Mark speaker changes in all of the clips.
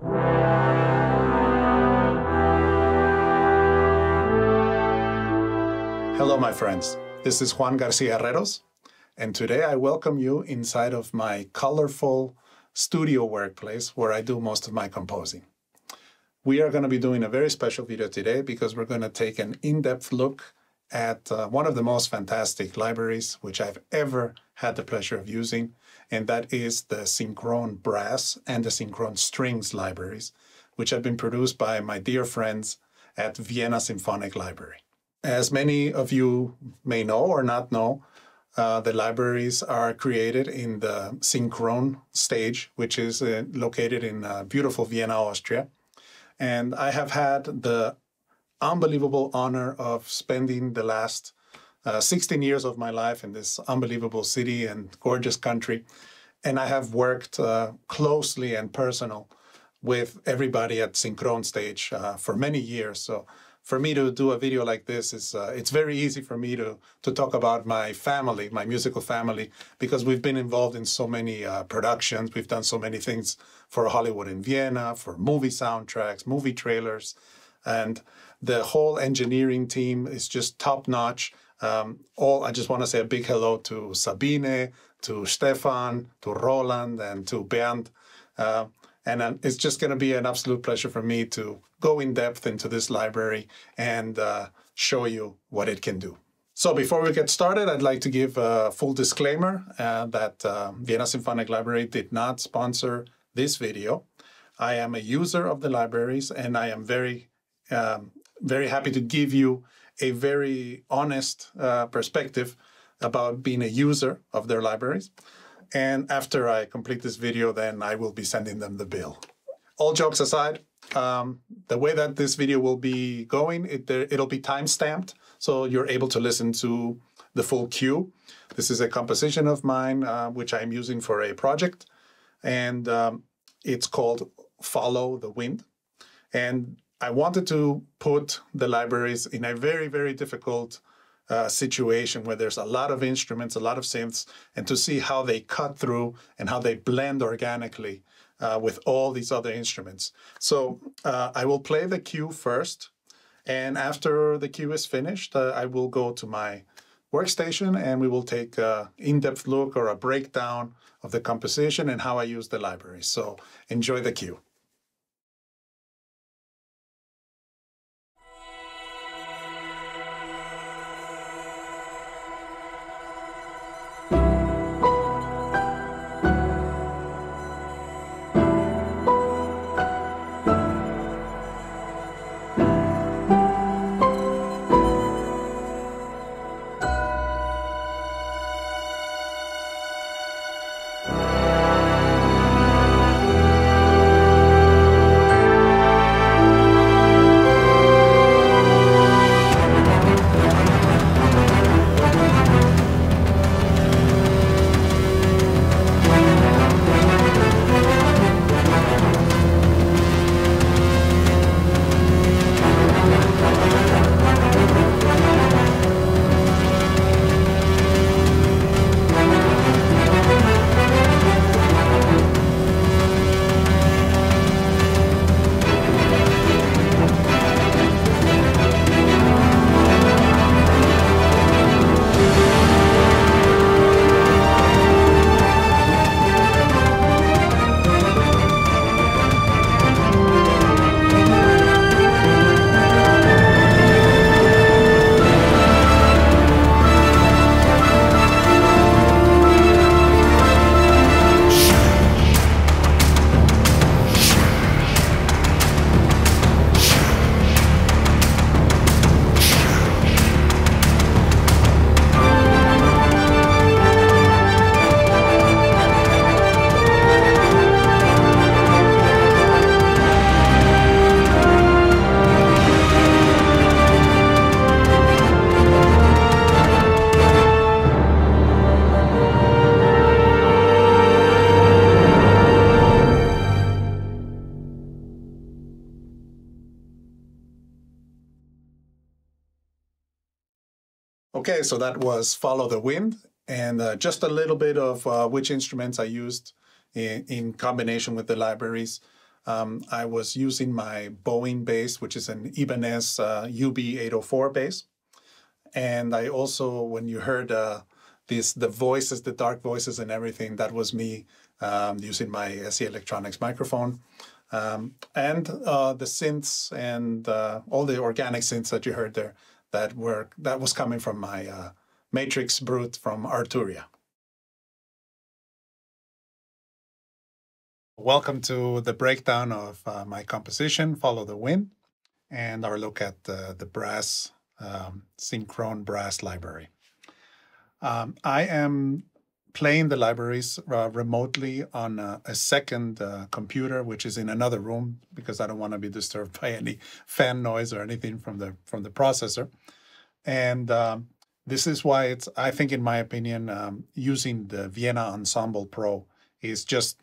Speaker 1: Hello, my friends. This is Juan Garcia-Herreros, and today I welcome you inside of my colorful studio workplace where I do most of my composing. We are going to be doing a very special video today because we're going to take an in-depth look at one of the most fantastic libraries which I've ever had the pleasure of using, and that is the Synchron Brass and the Synchron Strings libraries, which have been produced by my dear friends at Vienna Symphonic Library. As many of you may know or not know, the libraries are created in the Synchron stage, which is located in beautiful Vienna, Austria. And I have had the unbelievable honor of spending the last 16 years of my life in this unbelievable city and gorgeous country. And I have worked closely and personal with everybody at Synchron stage for many years. So for me to do a video like this, it's very easy for me to talk about my family, my musical family, because we've been involved in so many productions. We've done so many things for Hollywood in Vienna, for movie soundtracks, movie trailers, and the whole engineering team is just top-notch. I just want to say a big hello to Sabine, to Stefan, to Roland, and to Bernd. And it's just going to be an absolute pleasure for me to go in depth into this library and show you what it can do. So before we get started, I'd like to give a full disclaimer that Vienna Symphonic Library did not sponsor this video. I am a user of the libraries, and I am very happy to give you a very honest perspective about being a user of their libraries. And after I complete this video, then I will be sending them the bill. All jokes aside, the way that this video will be going, it'll be time-stamped, so you're able to listen to the full cue. This is a composition of mine, which I'm using for a project, and it's called Follow the Wind. And I wanted to put the libraries in a very, very difficult situation where there's a lot of instruments, a lot of synths, and to see how they cut through and how they blend organically with all these other instruments. So I will play the cue first, and after the cue is finished, I will go to my workstation and we will take an in-depth look or a breakdown of the composition and how I use the library. So enjoy the cue. Okay, so that was Follow the Wind, and just a little bit of which instruments I used in combination with the libraries. I was using my Boeing bass, which is an Ibanez UB804 bass. And I also, when you heard the voices, the dark voices and everything, that was me using my SE Electronics microphone. And the synths and all the organic synths that you heard there, that was coming from my Matrix Brute from Arturia. Welcome to the breakdown of my composition, Follow the Wind, and our look at the brass, Synchron brass library. I am playing the libraries remotely on a second computer, which is in another room, because I don't want to be disturbed by any fan noise or anything from the processor. And this is why I think, in my opinion, using the Vienna Ensemble Pro is just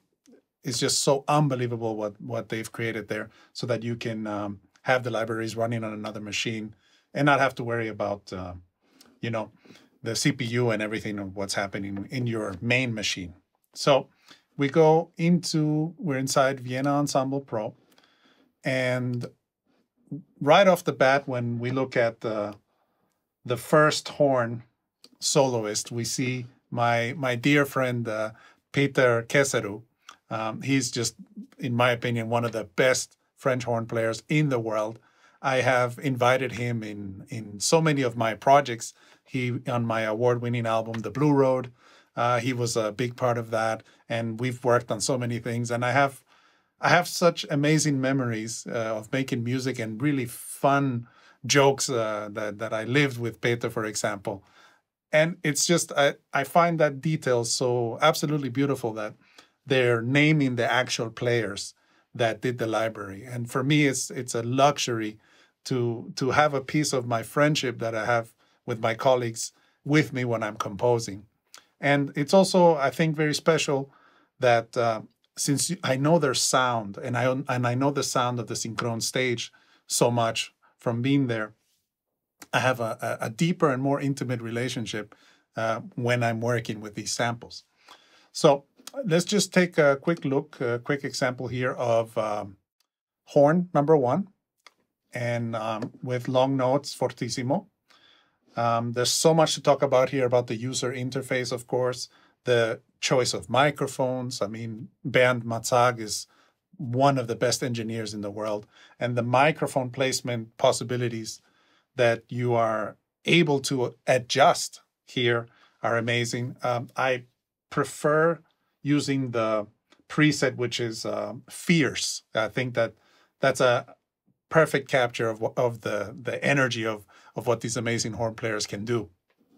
Speaker 1: so unbelievable what they've created there, so that you can have the libraries running on another machine and not have to worry about, you know, the CPU and everything of what's happening in your main machine. So we're inside Vienna Ensemble Pro. And right off the bat, when we look at the first horn soloist, we see my dear friend, Peter Keseru. He's just, in my opinion, one of the best French horn players in the world. I have invited him in so many of my projects. On my award-winning album, The Blue Road, he was a big part of that, and we've worked on so many things. And I have such amazing memories of making music and really fun jokes that I lived with Peter, for example. And it's just, I find that detail so absolutely beautiful, that they're naming the actual players that did the library. And for me, it's a luxury to have a piece of my friendship that I have with my colleagues with me when I'm composing. And it's also, I think, very special that since I know their sound, and I know the sound of the Synchron stage so much from being there, I have a deeper and more intimate relationship when I'm working with these samples. So let's just take a quick look, a quick example here of horn number 1, and with long notes, fortissimo. There's so much to talk about here, about the user interface, of course, the choice of microphones. I mean, Bernd Matzag is one of the best engineers in the world, and the microphone placement possibilities that you are able to adjust here are amazing. I prefer using the preset, which is fierce. I think that's a perfect capture of the energy of what these amazing horn players can do.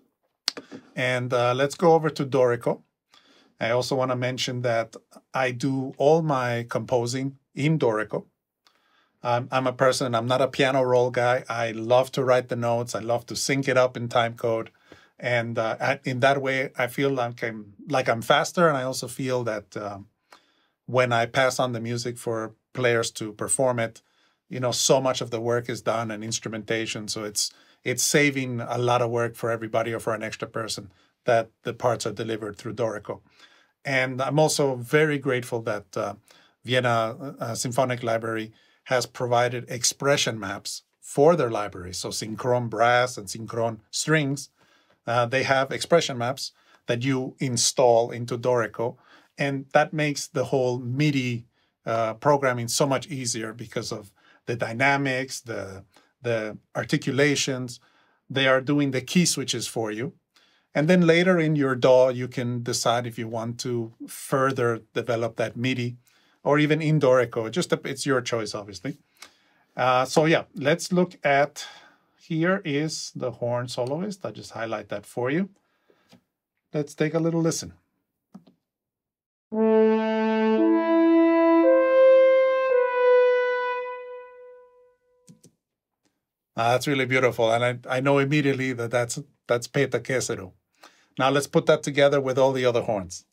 Speaker 1: And let's go over to Dorico. I also want to mention that I do all my composing in Dorico. I'm a person, I'm not a piano roll guy. I love to write the notes. I love to sync it up in timecode. And in that way, I feel like I'm faster. And I also feel that when I pass on the music for players to perform it, you know, so much of the work is done and instrumentation. So it's saving a lot of work for everybody, or for an extra person, that the parts are delivered through Dorico. And I'm also very grateful that Vienna Symphonic Library has provided expression maps for their library. So Synchron brass and Synchron strings, they have expression maps that you install into Dorico. And that makes the whole MIDI programming so much easier, because of the dynamics, the articulations. They are doing the key switches for you. And then later in your DAW, you can decide if you want to further develop that MIDI, or even in Dorico. It's your choice, obviously. So yeah, let's look at, here is the horn soloist. I'll just highlight that for you. Let's take a little listen. That's really beautiful. And I know immediately that's Peter Keseru. Now let's put that together with all the other horns.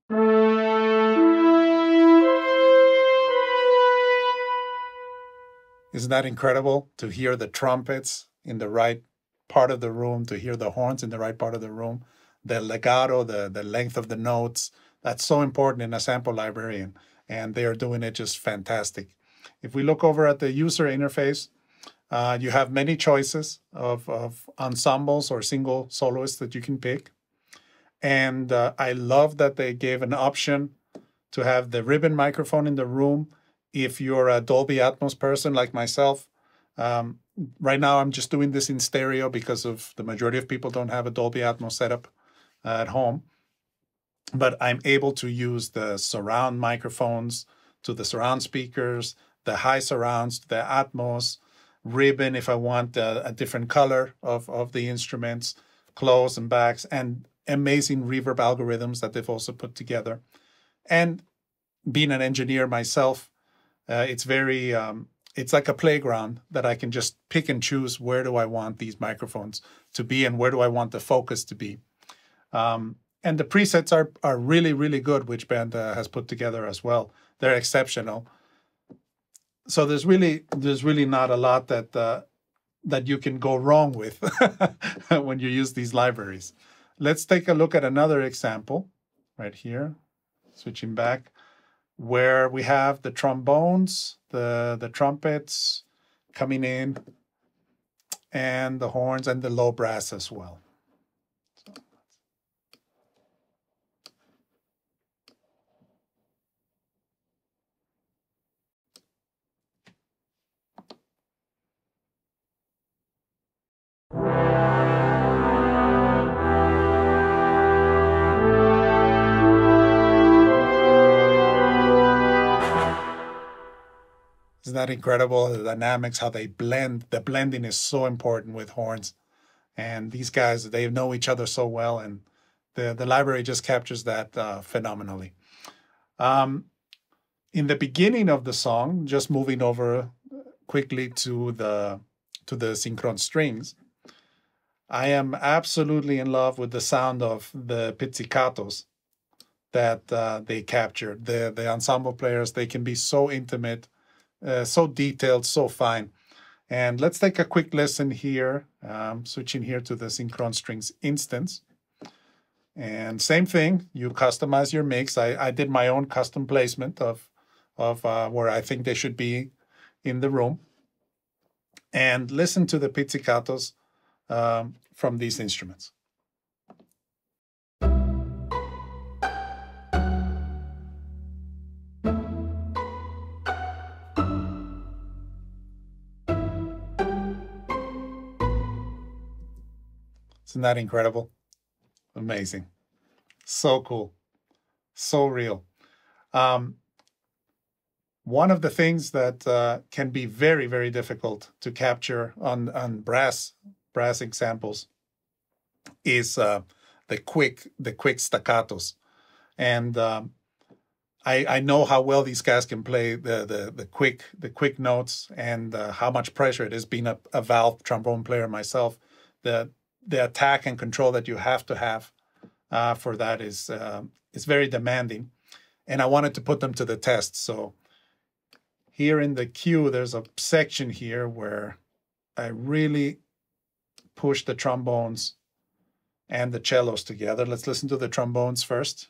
Speaker 1: Isn't that incredible to hear the trumpets in the right part of the room, to hear the horns in the right part of the room, the legato, the length of the notes? That's so important in a sample library. and they are doing it just fantastic. If we look over at the user interface, you have many choices of ensembles or single soloists that you can pick. And I love that they gave an option to have the ribbon microphone in the room if you're a Dolby Atmos person like myself. Right now, I'm just doing this in stereo because of the majority of people don't have a Dolby Atmos setup at home. But I'm able to use the surround microphones to the surround speakers, the high surrounds, the Atmos, ribbon if I want a different color of the instruments, close and backs, and amazing reverb algorithms that they've also put together. And being an engineer myself, it's very, it's like a playground that I can just pick and choose where do I want these microphones to be and where do I want the focus to be. And the presets are really, really good, which band has put together as well. They're exceptional. So there's really not a lot that you can go wrong with when you use these libraries. Let's take a look at another example right here, switching back, where we have the trombones, the trumpets coming in, and the horns and the low brass as well. Isn't that incredible? The dynamics, how they blend. The blending is so important with horns. And these guys, they know each other so well. And the library just captures that phenomenally. In the beginning of the song, just moving over quickly to the Synchron strings, I am absolutely in love with the sound of the pizzicatos that they captured. The ensemble players, they can be so intimate, so detailed, so fine. And let's take a quick listen here, switching here to the Synchron strings instance. And same thing, you customize your mix. I did my own custom placement of where I think they should be in the room. And listen to the pizzicatos from these instruments. Isn't that incredible? Amazing. So cool. So real. One of the things that can be very, very difficult to capture on brass examples is the quick staccatos. And I know how well these guys can play the quick notes and how much pressure it is being a valve trombone player myself. The attack and control that you have to have for that is very demanding. And I wanted to put them to the test. So here in the cue, there's a section here where I really push the trombones and the cellos together. Let's listen to the trombones first.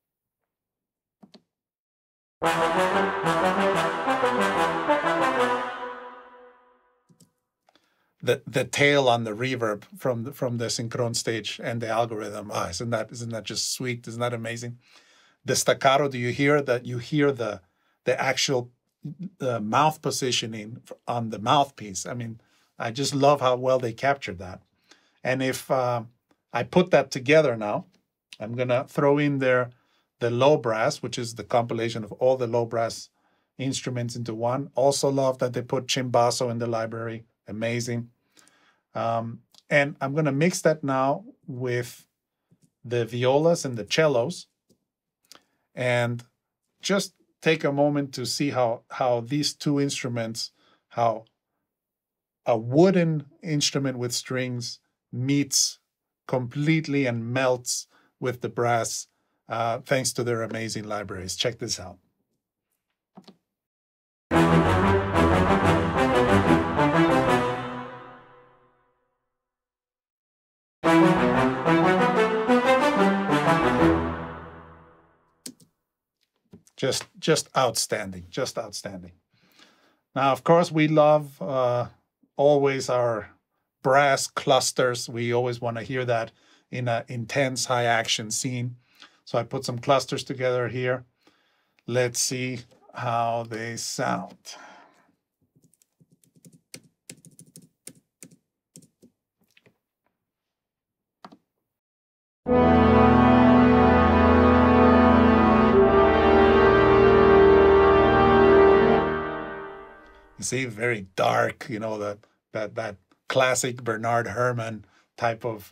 Speaker 1: The tail on the reverb from the Synchron stage and the algorithm. Isn't that just sweet? Isn't that amazing? The staccato, do you hear that? You hear the actual mouth positioning on the mouthpiece. I mean, I just love how well they captured that. And if I put that together now, I'm gonna throw in there the low brass, which is the compilation of all the low brass instruments into one. Also love that they put cimbasso in the library. Amazing. And I'm going to mix that now with the violas and the cellos and just take a moment to see how these two instruments, how a wooden instrument with strings meets completely and melts with the brass thanks to their amazing libraries. Check this out. Just outstanding, just outstanding. Now, of course, we love always our brass clusters. We always want to hear that in an intense high action scene. So I put some clusters together here. Let's see how they sound. You see, very dark, you know, that classic Bernard Herrmann type of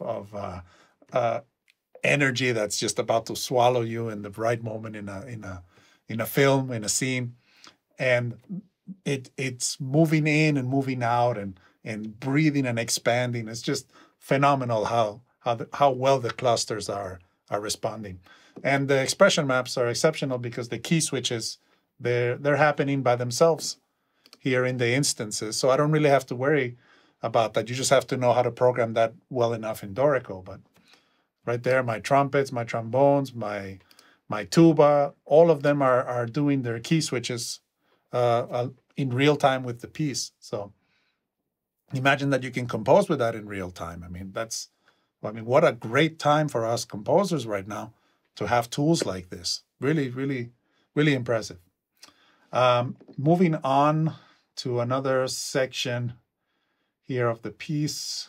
Speaker 1: energy that's just about to swallow you in the right moment in a film, in a scene, and it's moving in and moving out and breathing and expanding. It's just phenomenal how well the clusters are responding, and the expression maps are exceptional because the key switches they're happening by themselves here in the instances. So I don't really have to worry about that. You just have to know how to program that well enough in Dorico. But right there, my trumpets, my trombones, my tuba, all of them are doing their key switches in real time with the piece. So imagine that you can compose with that in real time. I mean, what a great time for us composers right now to have tools like this. Really, really, really impressive. Moving on to another section here of the piece.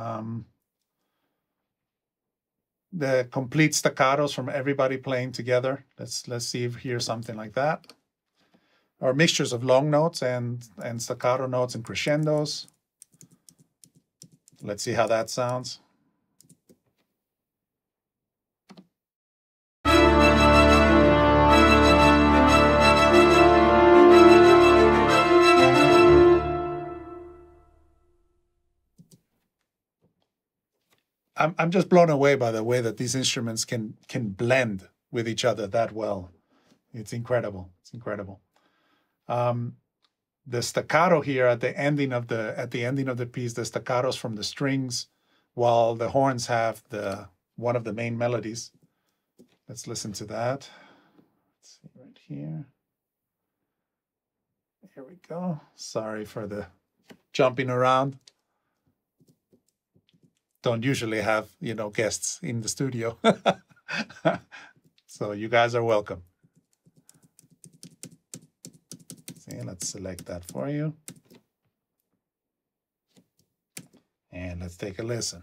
Speaker 1: The complete staccatos from everybody playing together. Let's see if here's something like that. Or mixtures of long notes and staccato notes and crescendos. Let's see how that sounds. I'm just blown away by the way that these instruments can blend with each other that well. It's incredible. It's incredible. The staccato here at the ending of the piece, the staccatos from the strings, while the horns have one of the main melodies. Let's listen to that. Let's see right here. Here we go. Sorry for the jumping around. Don't usually have, guests in the studio. So you guys are welcome. See, let's select that for you. And let's take a listen.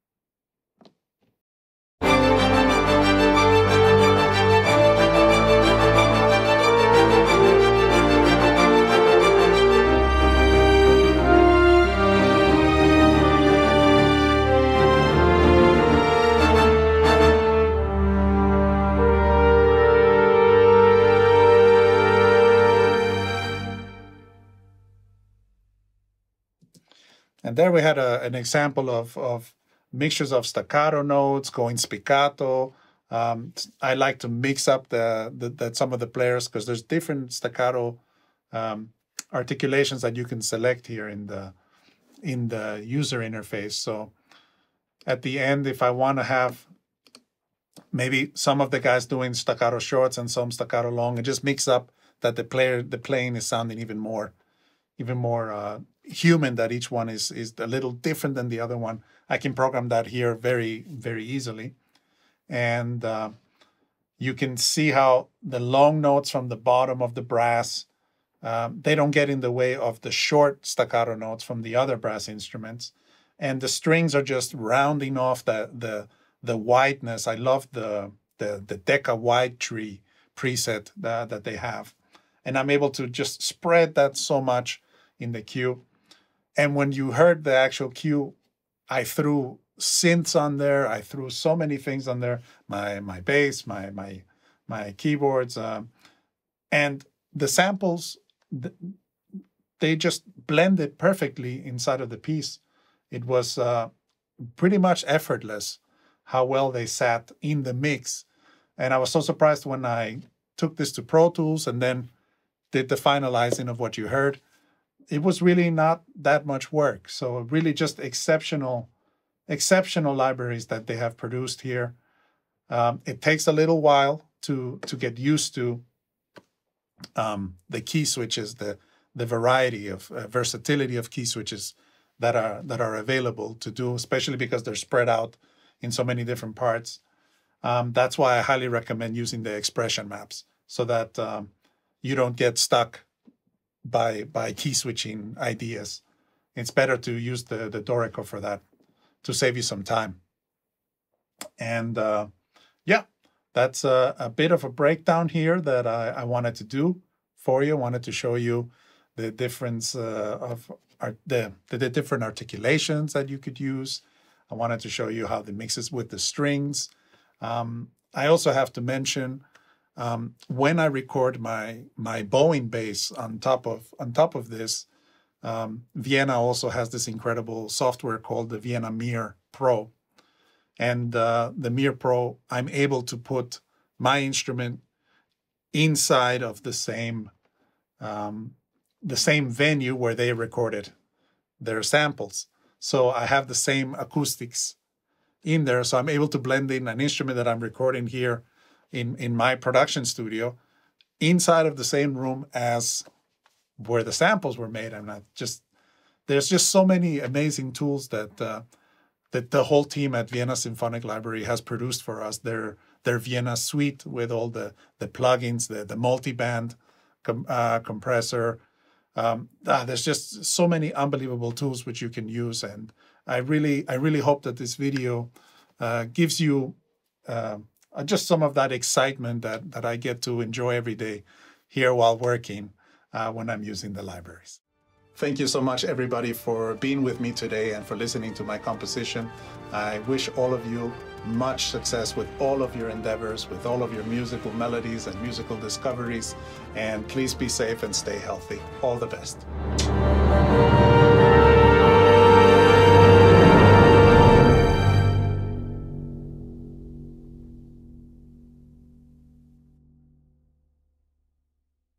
Speaker 1: And there we had an example of mixtures of staccato notes, going spiccato. I like to mix up some of the players because there's different staccato articulations that you can select here in the user interface. So at the end, if I want to have maybe some of the guys doing staccato shorts and some staccato long, and just mix up that the playing is sounding even more human, that each one is a little different than the other one. I can program that here very, very easily. And you can see how the long notes from the bottom of the brass, they don't get in the way of the short staccato notes from the other brass instruments. And the strings are just rounding off the whiteness. I love the Decca White Tree preset that they have. And I'm able to just spread that so much in the cue. And when you heard the actual cue, I threw synths on there. I threw so many things on there. My bass, my keyboards, and the samples, they just blended perfectly inside of the piece. It was pretty much effortless how well they sat in the mix. And I was so surprised when I took this to Pro Tools and then did the finalizing of what you heard. It was really not that much work. So really just exceptional libraries that they have produced here. It takes a little while to get used to the key switches, the variety of versatility of key switches that are available to do, especially because they're spread out in so many different parts. That's why I highly recommend using the expression maps, so that you don't get stuck by key switching ideas. It's better to use the Dorico for that, to save you some time. And yeah, that's a bit of a breakdown here that I wanted to do for you. I wanted to show you the difference of the different articulations that you could use. I wanted to show you how it mixes with the strings. I also have to mention, when I record my bowing bass on top of this, Vienna also has this incredible software called the Vienna Mir Pro. And the Mir Pro, I'm able to put my instrument inside of the same venue where they recorded their samples. So I have the same acoustics in there. So I'm able to blend in an instrument that I'm recording here in my production studio inside of the same room as where the samples were made. There's just so many amazing tools that the whole team at Vienna Symphonic Library has produced for us. Their Vienna suite with all the plugins, the multi-band compressor. There's just so many unbelievable tools which you can use, and I really hope that this video gives you just some of that excitement that I get to enjoy every day here while working when I'm using the libraries. Thank you so much, everybody, for being with me today and for listening to my composition. I wish all of you much success with all of your endeavors, with all of your musical melodies and musical discoveries. And please be safe and stay healthy. All the best.